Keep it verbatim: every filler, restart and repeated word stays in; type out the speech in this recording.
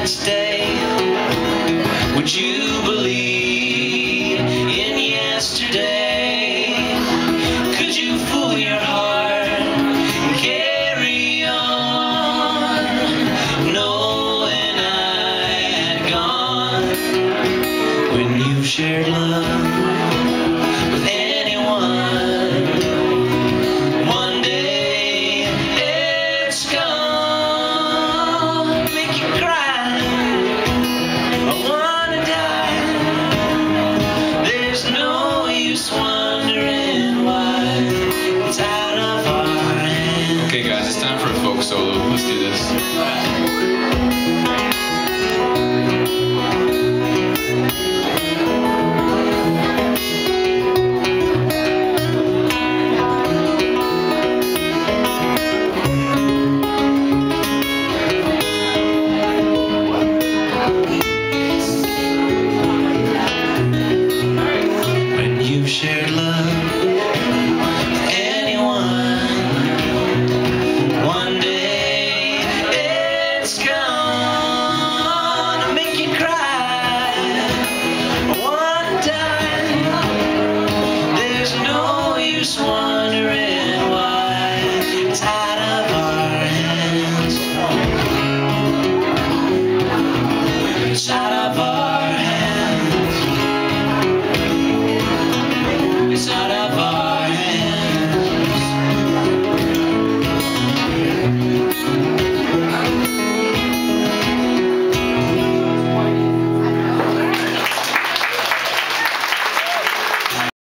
next day. Would you believe in yesterday? Could you fool your heart and carry on, knowing I had gone? When you've shared love with anyone, one day it's gone. Make you cry, I wanna die. There's no use wondering why it's out of our hands. Okay guys, it's time for a folk solo. Let's do this. Shared love with anyone, one day it's gonna make you cry, one time. There's no use wondering why it's out of our hands. It's out of our